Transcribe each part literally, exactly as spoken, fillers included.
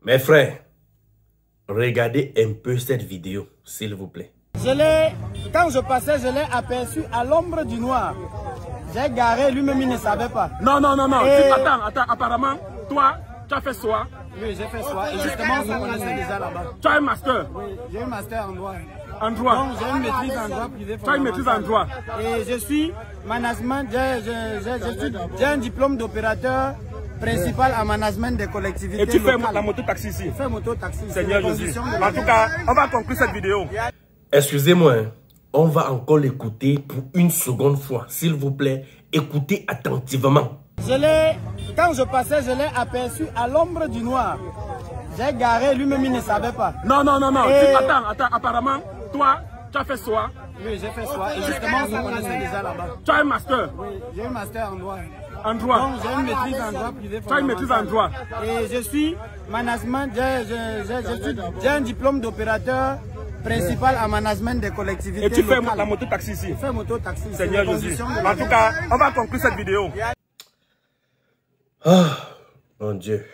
Mes frères, regardez un peu cette vidéo, s'il vous plaît. Je l'ai, quand je passais, je l'ai aperçu à l'ombre du noir. J'ai garé, lui-même il ne savait pas. Non, non, non, non. Et... Tu, attends, attends, apparemment, toi, tu as fait soi. Oui, j'ai fait soi. Et justement, on se connaissait déjà là-bas. Tu as un master. Oui, j'ai un master en droit. En droit. Donc, j'ai une maîtrise en droit privé. Tu as une maîtrise en droit. Et je suis management, j'ai un diplôme d'opérateur principal en management des collectivités. Et tu locales. fais la moto-taxi ici. Je fais moto-taxi. Seigneur Jésus. En tout cas, on va conclure cette vidéo. Excusez-moi, hein. On va encore l'écouter pour une seconde fois. S'il vous plaît, écoutez attentivement. Je l'ai, quand je passais, je l'ai aperçu à l'ombre du noir. J'ai garé, lui-même il ne savait pas. Non, non, non, non. Et... Tu, attends, attends, apparemment, toi, tu as fait soi. Oui, j'ai fait soi. Et justement, on se connaissait déjà là-bas. Tu as un master. Oui, j'ai un master en droit. En droit. Donc, j'ai une maîtrise en droit privé. Tu as une maîtrise en droit. Et je suis management, j'ai un diplôme d'opérateur principal en management des collectivités. Et tu fais locales. la moto-taxi ici. Je fais moto-taxi. Seigneur Jésus. En tout cas, on va conclure cette vidéo. Oh, mon Dieu.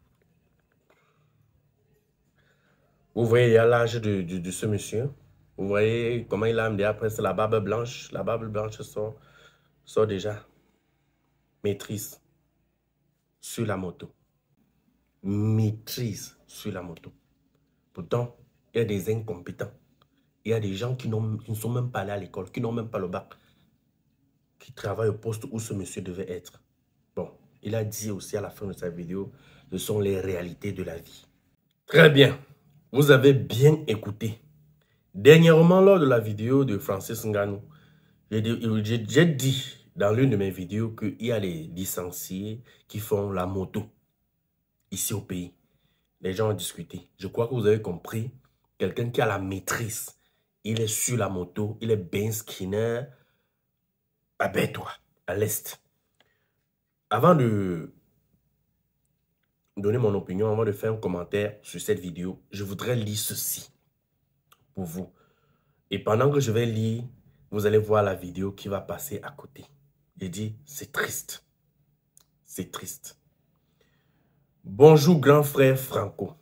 Vous voyez l'âge de, de, de ce monsieur. Vous voyez comment il a amené après c'est la barbe blanche. La barbe blanche sort, sort déjà. Maîtrise sur la moto. Maîtrise sur la moto. Pourtant, il y a des incompétents. Il y a des gens qui, qui ne sont même pas allés à l'école, qui n'ont même pas le bac, qui travaillent au poste où ce monsieur devait être. Bon, il a dit aussi à la fin de sa vidéo, ce sont les réalités de la vie. Très bien, vous avez bien écouté. Dernièrement, lors de la vidéo de Francis Ngannou, j'ai dit dans l'une de mes vidéos qu'il y a les licenciés qui font la moto ici au pays. Les gens ont discuté. Je crois que vous avez compris. Quelqu'un qui a la maîtrise, il est sur la moto, il est Ben Skinner à Bétois, à l'Est. Avant de donner mon opinion, avant de faire un commentaire sur cette vidéo, je voudrais lire ceci pour vous. Et pendant que je vais lire, vous allez voir la vidéo qui va passer à côté. J'ai dit, c'est triste. C'est triste. Bonjour grand frère Franco.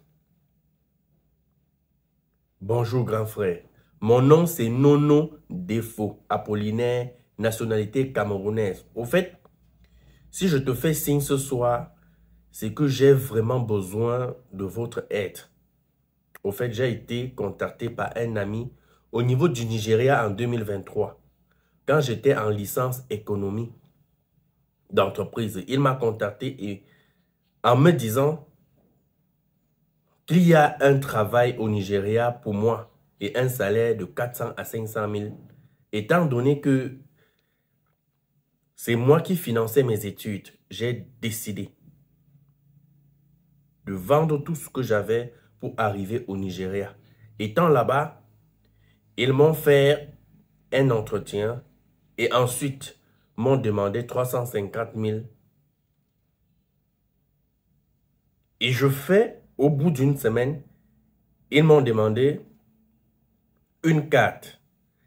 Bonjour grand frère. Mon nom c'est Nono Défaut, Apollinaire, nationalité camerounaise. Au fait, si je te fais signe ce soir, c'est que j'ai vraiment besoin de votre aide. Au fait, j'ai été contacté par un ami au niveau du Nigeria en deux mille vingt-trois. Quand j'étais en licence économie d'entreprise, il m'a contacté et en me disant qu'il y a un travail au Nigeria pour moi et un salaire de quatre cents à cinq cent mille, étant donné que c'est moi qui finançais mes études, j'ai décidé de vendre tout ce que j'avais pour arriver au Nigeria. Étant là-bas, ils m'ont fait un entretien et ensuite m'ont demandé trois cent cinquante mille. Et je fais, au bout d'une semaine, ils m'ont demandé une carte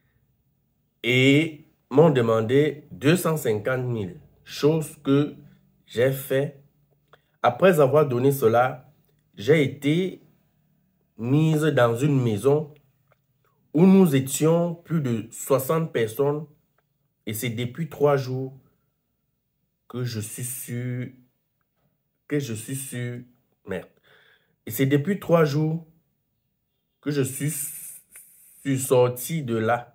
et m'ont demandé deux cent cinquante mille, chose que j'ai fait. Après avoir donné cela, j'ai été mise dans une maison où nous étions plus de soixante personnes et c'est depuis trois jours que je suis sur... que je suis sur... Merde. Et c'est depuis trois jours que je suis, suis sorti de là.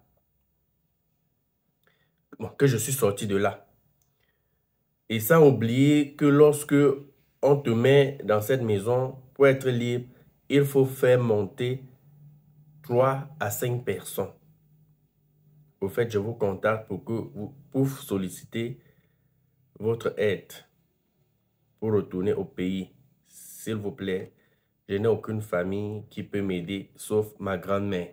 Bon, que je suis sorti de là. Et sans oublier que lorsque on te met dans cette maison, pour être libre, il faut faire monter trois à cinq personnes. Au fait, je vous contacte pour, que vous, pour solliciter votre aide pour retourner au pays. S'il vous plaît, je n'ai aucune famille qui peut m'aider, sauf ma grand-mère.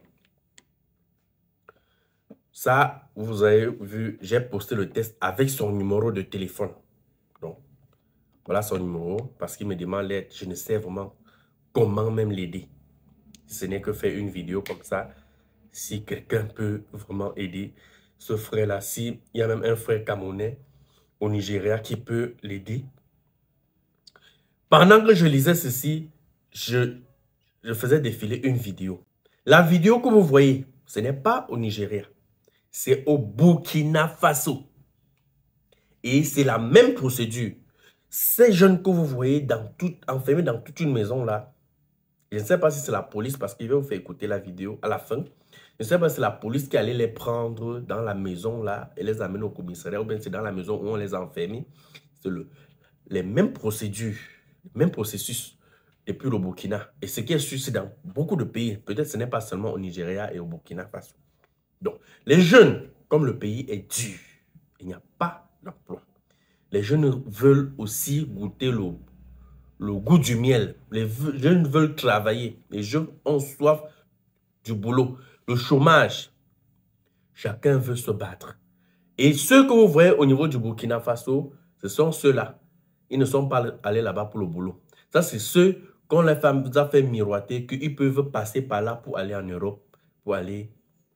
Ça, vous avez vu, j'ai posté le test avec son numéro de téléphone. Donc, voilà son numéro, parce qu'il me demande l'aide. Je ne sais vraiment comment même l'aider. Ce n'est que faire une vidéo comme ça. Si quelqu'un peut vraiment aider ce frère-là, s'il y a même un frère camerounais au Nigeria qui peut l'aider. Pendant que je lisais ceci, je, je faisais défiler une vidéo. La vidéo que vous voyez, ce n'est pas au Nigeria. C'est au Burkina Faso. Et c'est la même procédure. Ces jeunes que vous voyez dans tout, enfermés dans toute une maison là, je ne sais pas si c'est la police parce qu'il va vous faire écouter la vidéo à la fin. Je ne sais pas si c'est la police qui allait les prendre dans la maison là et les amener au commissariat ou bien c'est dans la maison où on les a enfermés. C'est le, les mêmes procédures, le même processus depuis le Burkina. Et ce qui est sûr, c'est dans beaucoup de pays. Peut-être ce n'est pas seulement au Nigeria et au Burkina Faso. Donc, les jeunes, comme le pays est dur, il n'y a pas d'emploi. Les jeunes veulent aussi goûter le, le goût du miel. Les jeunes veulent travailler. Les jeunes ont soif du boulot. Le chômage. Chacun veut se battre. Et ceux que vous voyez au niveau du Burkina Faso, ce sont ceux-là. Ils ne sont pas allés là-bas pour le boulot. Ça, c'est ceux qu'on les a fait miroiter qu'ils peuvent passer par là pour aller en Europe, pour aller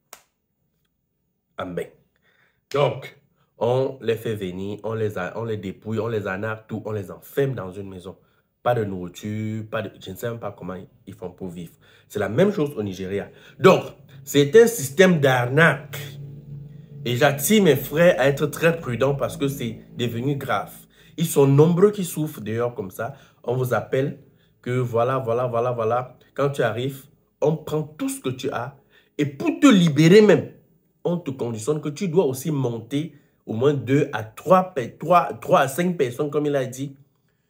en bain. Donc, on les fait venir, on les, a, on les dépouille, on les arnaque, tout, on les enferme dans une maison. Pas de nourriture, pas de, je ne sais même pas comment ils font pour vivre. C'est la même chose au Nigeria. Donc, c'est un système d'arnaque. Et j'attire mes frères à être très prudents parce que c'est devenu grave. Ils sont nombreux qui souffrent d'ailleurs comme ça. On vous appelle que voilà, voilà, voilà, voilà. Quand tu arrives, on prend tout ce que tu as. Et pour te libérer même, on te conditionne que tu dois aussi monter au moins deux à trois, trois à cinq personnes, comme il a dit.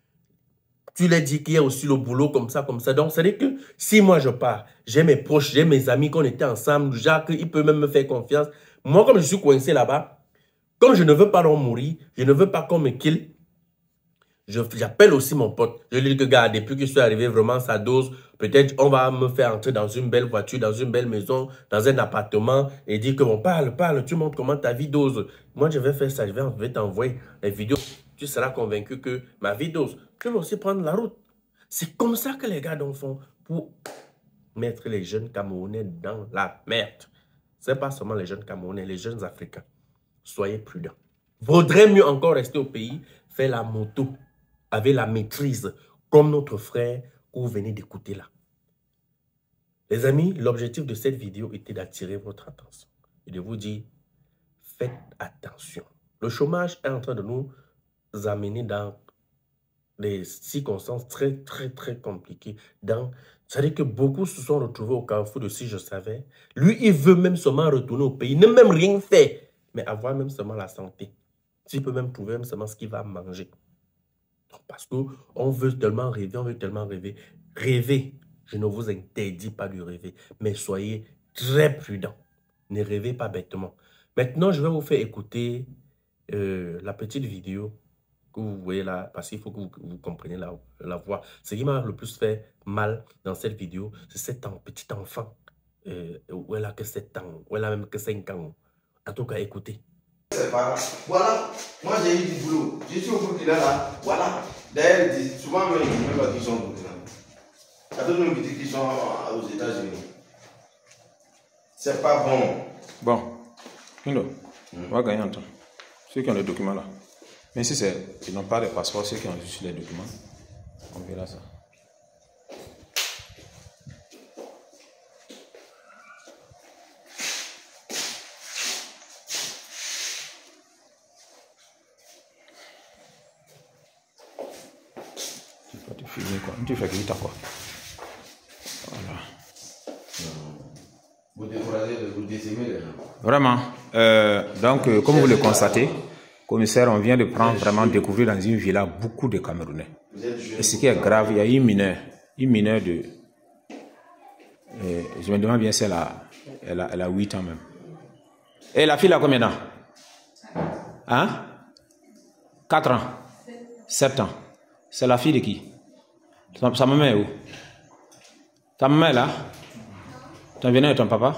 Tu l'as dit qu'il y a aussi le boulot comme ça, comme ça. Donc, c'est-à-dire que si moi je pars, j'ai mes proches, j'ai mes amis qu'on était ensemble, Jacques, il peut même me faire confiance. Moi, comme je suis coincé là-bas, comme je ne veux pas leur mourir, je ne veux pas qu'on me kill, j'appelle aussi mon pote. Je lui dis que, gars, depuis que je suis arrivé, vraiment, sa dose, peut-être on va me faire entrer dans une belle voiture, dans une belle maison, dans un appartement, et dire que, bon, parle, parle, tu montres comment ta vie dose. Moi, je vais faire ça, je vais, vais t'envoyer les vidéos. Tu seras convaincu que ma vie dose. Tu vas aussi prendre la route. C'est comme ça que les gars donc font pour mettre les jeunes Camerounais dans la merde. Ce n'est pas seulement les jeunes Camerounais, les jeunes Africains. Soyez prudents. Vaudrait mieux encore rester au pays, faire la moto, avec la maîtrise, comme notre frère que vous venez d'écouter là. Les amis, l'objectif de cette vidéo était d'attirer votre attention et de vous dire, faites attention. Le chômage est en train de nous amener dans des circonstances très, très, très compliquées. C'est-à-dire que beaucoup se sont retrouvés au carrefour de si je savais. Lui, il veut même seulement retourner au pays, ne même rien faire, mais avoir même seulement la santé. S'il peut même trouver même seulement ce qu'il va manger. Parce qu'on veut tellement rêver, on veut tellement rêver. Rêver, je ne vous interdis pas de rêver, mais soyez très prudents. Ne rêvez pas bêtement. Maintenant, je vais vous faire écouter euh, la petite vidéo que vous voyez là, parce qu'il faut que vous, vous compreniez la, la voix. Ce qui m'a le plus fait mal dans cette vidéo, c'est cet en, petit enfant. Euh, où elle a que sept ans, où elle a même que cinq ans. En tout cas, écoutez. C'est pas là. Voilà, moi j'ai eu du boulot. Je suis au Burkina là. Voilà. D'ailleurs, souvent même ils ne pas qu'ils sont au Burkina. Il y a d'autres gens qui disent qu'ils sont aux États-Unis. C'est pas bon. Bon, Hindo, hmm. on va gagner un temps. Ceux qui ont les documents là. Mais si ils n'ont pas de passeport, ceux qui ont juste les documents, on verra ça. Tu peux te filmer quoi. Tu fais que quoi. Voilà. Vous découragez, vous décimez les gens. Vraiment. Euh, donc, euh, comme vous le constatez, commissaire, on vient de prendre vraiment découvrir dans une villa beaucoup de Camerounais. Et ce qui est grave, il y a une mineure, une mineure de, euh, je me demande bien si elle a, elle a, elle a huit ans même. Et la fille a combien d'ans? Hein? quatre ans? sept ans? C'est la fille de qui? Sa, sa maman est où? Ta maman est là? Tu viens de ton papa?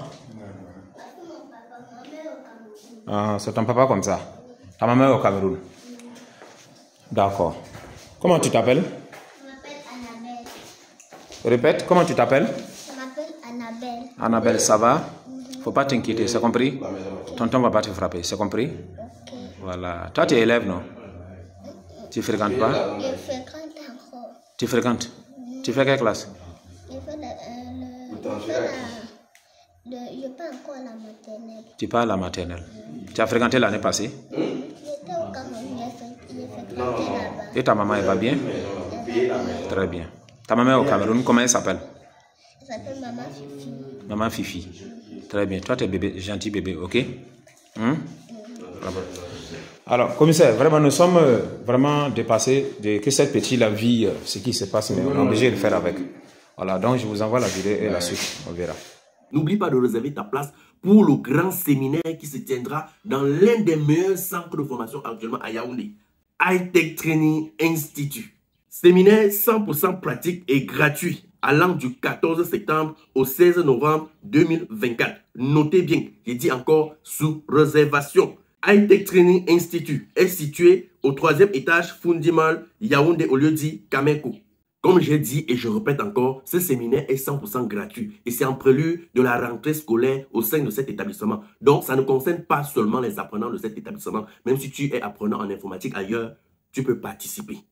Ah, c'est ton papa comme ça. Ta maman est au Cameroun. D'accord. Comment tu t'appelles? Je m'appelle Annabelle. Répète, comment tu t'appelles? Je m'appelle Annabelle. Annabelle, ça va? Faut pas t'inquiéter, c'est compris? Tonton va pas te frapper, c'est compris? Ok. Voilà. Toi, tu es élève, non? Tu fréquentes pas? Je fréquente encore. Tu fréquentes? Mm. Tu fais quelle classe? Je fais la, euh, le, je fais la, le, je pas encore la maternelle. Tu pars à la maternelle. Tu as fréquenté l'année passée? J'étais au Cameroun, j'ai fréquenté là-bas. Et ta maman, elle va bien? Très bien. Ta maman est au Cameroun, comment elle s'appelle? Elle s'appelle Maman Fifi. Maman Fifi. Très bien. Toi, tu es bébé, gentil bébé, ok? Hum? Alors, commissaire, vraiment, nous sommes vraiment dépassés de que cette petite la vie, ce qui se passe, mais on est obligé de le faire avec. Voilà, donc je vous envoie la vidéo et la suite, on verra. N'oublie pas de réserver ta place pour le grand séminaire qui se tiendra dans l'un des meilleurs centres de formation actuellement à Yaoundé, High-Tech Training Institute. Séminaire cent pour cent pratique et gratuit allant du quatorze septembre au seize novembre deux mille vingt-quatre. Notez bien, j'ai dit encore sous réservation. High-Tech Training Institute est situé au troisième étage Fundimal, Yaoundé au lieu dit Kameko. Comme j'ai dit et je répète encore, ce séminaire est cent pour cent gratuit et c'est en prélude de la rentrée scolaire au sein de cet établissement. Donc, ça ne concerne pas seulement les apprenants de cet établissement. Même si tu es apprenant en informatique ailleurs, tu peux participer.